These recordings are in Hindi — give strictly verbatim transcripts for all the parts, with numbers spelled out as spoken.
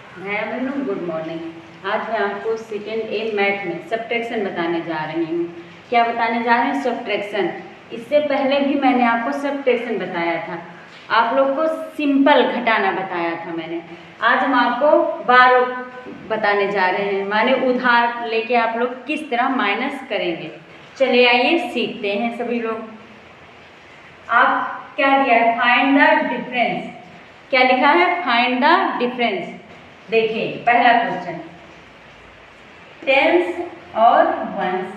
भैया बहनों गुड मॉर्निंग। आज मैं आपको सेकेंड ए मैथ में सब्ट्रैक्शन बताने जा रही हूँ। क्या बताने जा रहे हैं? सब्ट्रैक्शन। इससे पहले भी मैंने आपको सब्ट्रैक्शन बताया था, आप लोग को सिंपल घटाना बताया था मैंने। आज हम आपको बार बताने जा रहे हैं, माने उधार लेके आप लोग किस तरह माइनस करेंगे। चलिए आइए सीखते हैं सभी लोग। आप क्या दिया है? Find the difference. क्या लिखा है? Find the difference. देखिए पहला क्वेश्चन, टेंस और वंस।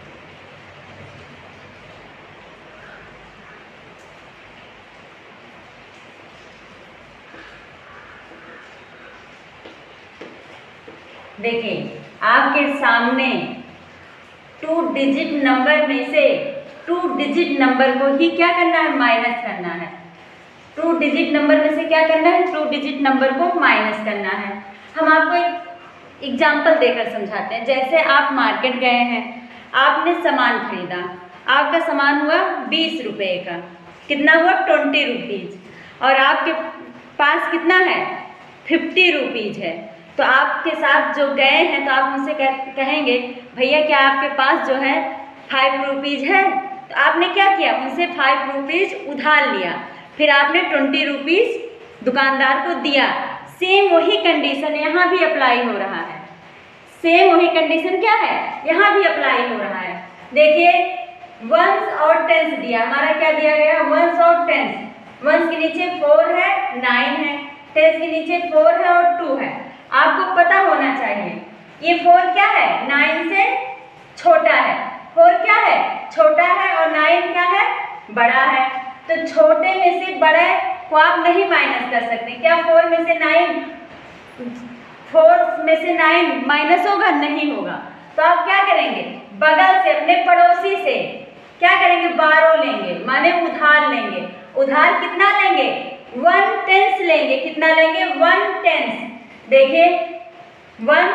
देखिए आपके सामने टू डिजिट नंबर में से टू डिजिट नंबर को ही क्या करना है? माइनस करना है। टू डिजिट नंबर में से क्या करना है? टू डिजिट नंबर को माइनस करना है। हम आपको एक एग्जाम्पल देकर समझाते हैं। जैसे आप मार्केट गए हैं, आपने सामान खरीदा, आपका सामान हुआ बीस रुपये का। कितना हुआ? Twenty rupees. और आपके पास कितना है? फिफ्टी रुपीज़ है। तो आपके साथ जो गए हैं तो आप उनसे कहेंगे भैया क्या आपके पास जो है फाइव रुपीज़ है? तो आपने क्या किया? उनसे फाइव रुपीज़ उधार लिया, फिर आपने ट्वेंटी रुपीज़ दुकानदार को दिया। सेम वही कंडीशन यहाँ भी अप्लाई हो रहा है। सेम वही कंडीशन क्या है? यहाँ भी अप्लाई हो रहा है। देखिए वंस और टेंस दिया, हमारा क्या दिया गया? वंस और टेंस। वंस के नीचे फोर है, नाइन है। टेंस के नीचे फोर है और टू है। आपको पता होना चाहिए ये फोर क्या है? नाइन से छोटा है। फोर क्या है? छोटा है और नाइन क्या है? बड़ा है। तो छोटे में से बड़े को आप नहीं माइनस कर सकते। क्या फोर में से नाइन फोर में से नाइन माइनस होगा? नहीं होगा। तो आप क्या करेंगे? बगल से अपने पड़ोसी से क्या करेंगे? बारो लेंगे, माने उधार लेंगे। उधार कितना लेंगे? वन टेंस लेंगे। कितना लेंगे? One tens. देखिए वन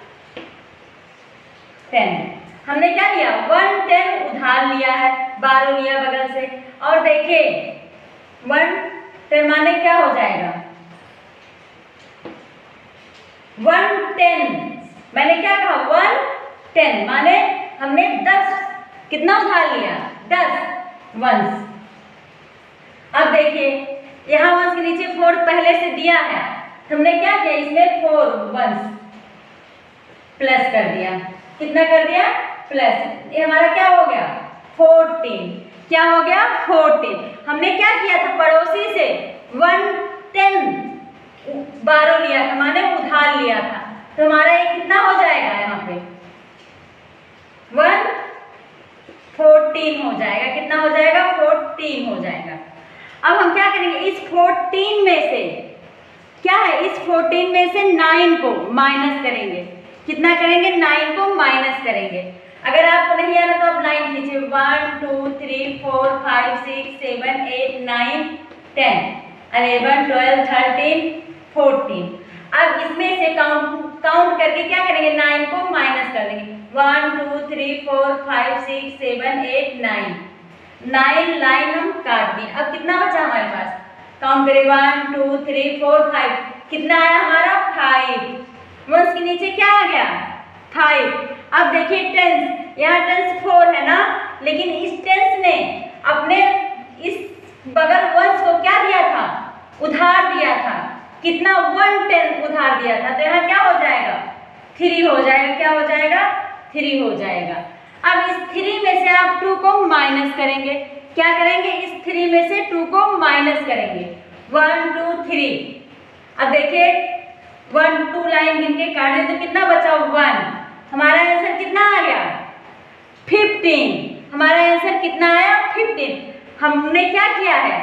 टेन हमने क्या लिया? वन टेन उधार लिया है, बारो लिया बगल से। और देखिए वन टेन माने क्या हो जाएगा? One ten. मैंने क्या कहा? वन टेन माने हमने दस कितना उधार लिया? दस वंस। अब देखिए यहाँ वंस के नीचे फोर पहले से दिया है, हमने क्या किया? इसमें फोर वंस प्लस कर दिया। कितना कर दिया? प्लस। ये हमारा क्या हो गया? फोर्टीन। क्या हो गया? फोर्टीन। हमने क्या किया था? पड़ोसी से वन टेन बारो लिया था, माने उधार लिया था। तो हमारा ये कितना हो जाएगा? यहाँ पे वन फोर्टीन हो जाएगा। कितना हो जाएगा? फोर्टीन हो जाएगा। अब हम क्या करेंगे? इस फोर्टीन में से क्या है? इस फोर्टीन में से नाइन को माइनस करेंगे। कितना करेंगे? नाइन को माइनस करेंगे। अगर आपको नहीं आ रहा तो आप नाइन लीजिए। One two three four five six seven eight nine ten eleven twelve thirteen fourteen. अब इसमें से काउंट काउंट करके क्या करेंगे? नाइन को माइनस कर देंगे। One two three four five six seven eight nine. Nine line हम काट दिए। अब कितना बचा हमारे पास? काउंट करें। One two three four five. कितना आया हमारा? फाइव। वंस के नीचे क्या आ गया? फाइव। अब देखिए टेंस, यहाँ टेंस फोर है ना, लेकिन इस टेंस ने अपने इस बगल वंस को क्या दिया था? उधार दिया था। कितना? वन टेन उधार दिया था। तो यहाँ क्या हो जाएगा? थ्री हो जाएगा। क्या हो जाएगा? थ्री हो जाएगा। अब इस थ्री में से आप टू को माइनस करेंगे। क्या करेंगे? इस थ्री में से टू को माइनस करेंगे। One two three. अब देखिए वन टू लाइन गिन के काटे तो कितना बचा? वन। हमारा आंसर कितना आ गया? फिफ्टीन। हमारा आंसर कितना आया? फिफ्टीन। हमने क्या किया है?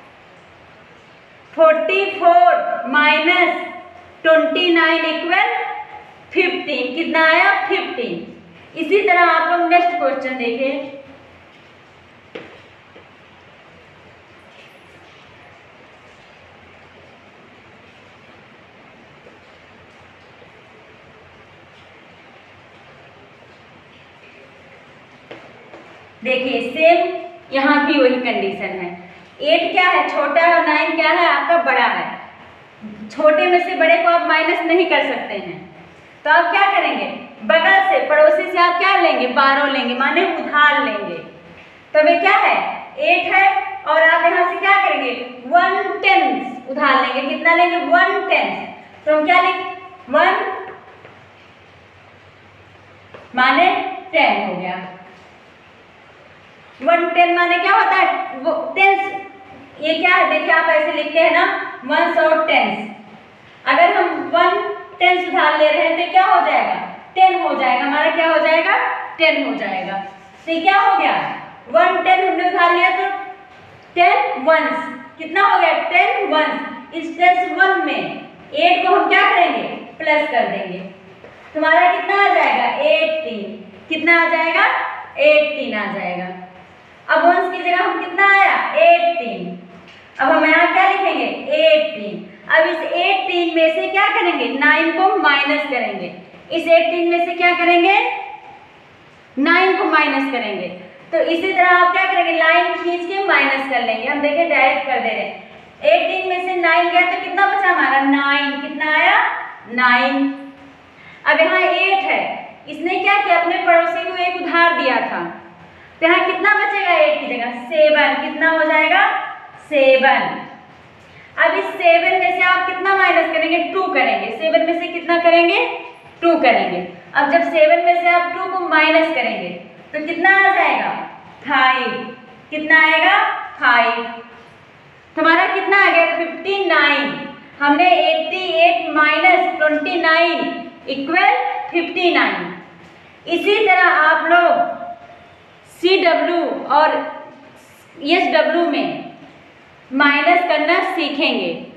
Forty four minus twenty nine equal fifteen. कितना आया? फिफ्टीन। इसी तरह आप लोग नेक्स्ट क्वेश्चन देखें। देखिए सेम यहाँ भी वही कंडीशन है। एट क्या है? छोटा है और नाइन क्या है? आपका बड़ा है। छोटे में से बड़े को आप माइनस नहीं कर सकते हैं, तो आप क्या करेंगे, बगल से पड़ोसी से आप क्या लेंगे, बारह लेंगे, माने उधार लेंगे। तो वे क्या है, एट है, और आप यहाँ से क्या करेंगे, वन टेंथ उधार लेंगे। कितना लेंगे, वन टेंथ। तो हम क्या लेंगे, वन माने टेन हो गया। वन टेन माने क्या होता है, वो टेंस, ये क्या है, देखिए आप ऐसे लिखते हैं ना, वंस और टेंस। अगर हम वन टेंस उधार ले रहे हैं तो क्या हो जाएगा, टेन हो जाएगा, हमारा क्या हो जाएगा, टेन हो जाएगा। तो क्या हो गया, वन टेन हमने उधार लिया तो टेन वंस, कितना हो गया, टेन वंस। इस टेंस वन में एट को हम क्या करेंगे, प्लस कर देंगे, तुम्हारा कितना आ जाएगा, एटीन। कितना आ जाएगा, एटीन आ जाएगा। अब वंस की जगह हम कितना आया, एटीन। अब हम यहाँ क्या लिखेंगे, एटीन। अब इस एटीन में से क्या करेंगे, नाइन को माइनस करेंगे। इस एटीन में से क्या करेंगे, नाइन को माइनस करेंगे। तो इसी तरह आप क्या करेंगे, लाइन खींच के माइनस कर लेंगे। हम देखिए डायरेक्ट कर दे रहे हैं। एटीन में से नाइन गया तो कितना बचा हमारा, नाइन। कितना आया, नाइन। अब यहाँ एट है, इसने क्या किया, अपने पड़ोसी को एक उधार दिया था, तो यहाँ कितना बचेगा, एट की जगह सेवन। कितना हो जाएगा, सेवन। अब इस सेवन में से आप कितना माइनस करेंगे, टू करेंगे। सेवन में से कितना करेंगे, टू करेंगे। अब जब सेवन में से आप टू को माइनस करेंगे तो कितना आ जाएगा, फाइव। कितना आएगा, फाइव। तुम्हारा कितना आ गया, फिफ्टी नाइन। हमने eighty eight minus twenty nine equal fifty nine. इसी तरह आप लोग सी डब्ल्यू और एस डब्ल्यू में माइनस करना सीखेंगे।